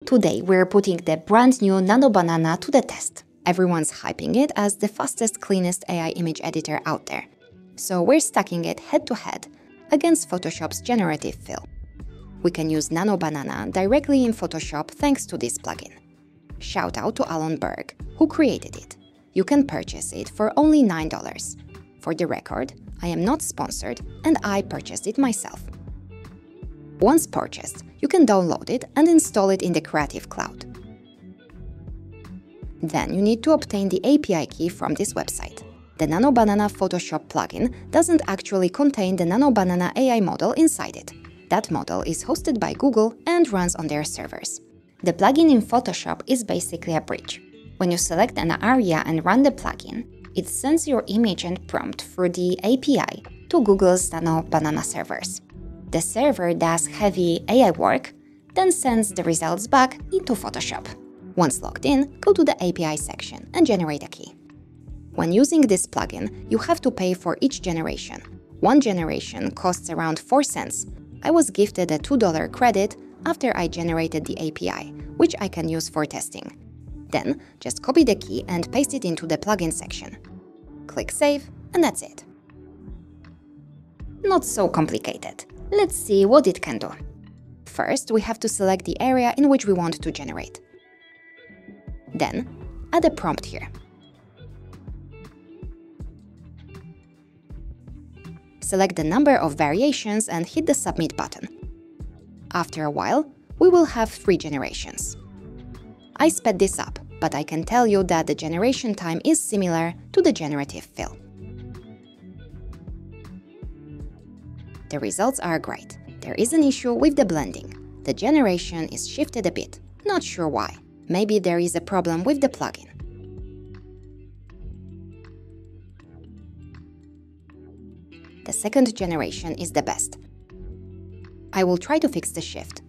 Today we're putting the brand new Nano Banana to the test. Everyone's hyping it as the fastest, cleanest AI image editor out there. So we're stacking it head-to-head against Photoshop's Generative fill. We can use Nano Banana directly in Photoshop thanks to this plugin. Shout out to Alan Berg, who created it. You can purchase it for only $9. For the record, I am not sponsored and I purchased it myself. Once purchased, you can download it and install it in the Creative Cloud. Then you need to obtain the API key from this website. The Nano Banana Photoshop plugin doesn't actually contain the Nano Banana AI model inside it. That model is hosted by Google and runs on their servers. The plugin in Photoshop is basically a bridge. When you select an area and run the plugin, it sends your image and prompt through the API to Google's Nano Banana servers. The server does heavy AI work, then sends the results back into Photoshop. Once logged in, go to the API section and generate a key. When using this plugin, you have to pay for each generation. One generation costs around 4 cents. I was gifted a $2 credit after I generated the API, which I can use for testing. Then, just copy the key and paste it into the plugin section. Click Save, and that's it. Not so complicated. Let's see what it can do. First, we have to select the area in which we want to generate. Then, add a prompt here. Select the number of variations and hit the Submit button. After a while, we will have 3 generations. I sped this up, but I can tell you that the generation time is similar to the generative fill. The results are great. There is an issue with the blending. The generation is shifted a bit. Not sure why. Maybe there is a problem with the plugin. The second generation is the best. I will try to fix the shift.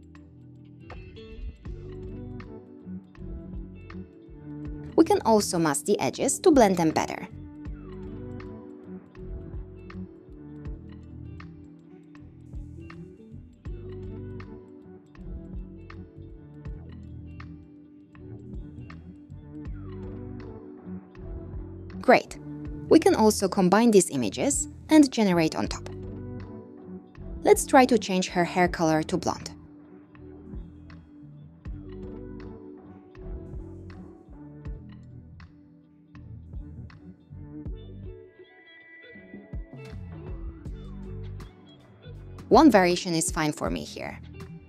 We can also mask the edges to blend them better. Great! We can also combine these images and generate on top. Let's try to change her hair color to blonde. One variation is fine for me here.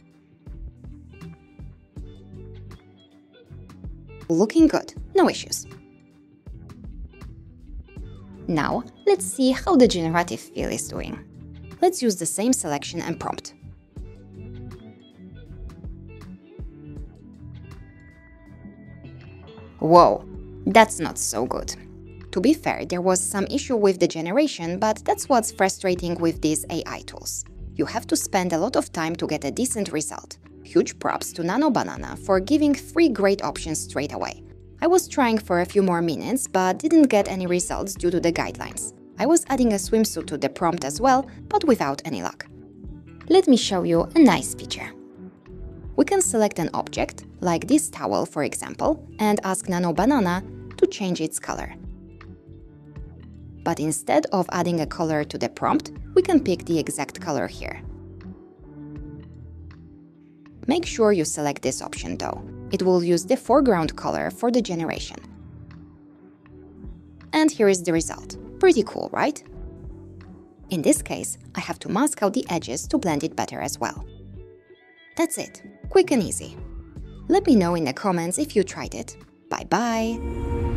Looking good, no issues. Now, let's see how the generative fill is doing. Let's use the same selection and prompt. Whoa, that's not so good. To be fair, there was some issue with the generation, but that's what's frustrating with these AI tools. You have to spend a lot of time to get a decent result. Huge props to Nano Banana for giving 3 great options straight away. I was trying for a few more minutes, but didn't get any results due to the guidelines. I was adding a swimsuit to the prompt as well, but without any luck. Let me show you a nice feature. We can select an object, like this towel for example, and ask Nano Banana to change its color. But instead of adding a color to the prompt, we can pick the exact color here. Make sure you select this option though. It will use the foreground color for the generation. And here is the result. Pretty cool, right? In this case, I have to mask out the edges to blend it better as well. That's it. Quick and easy. Let me know in the comments if you tried it. Bye bye!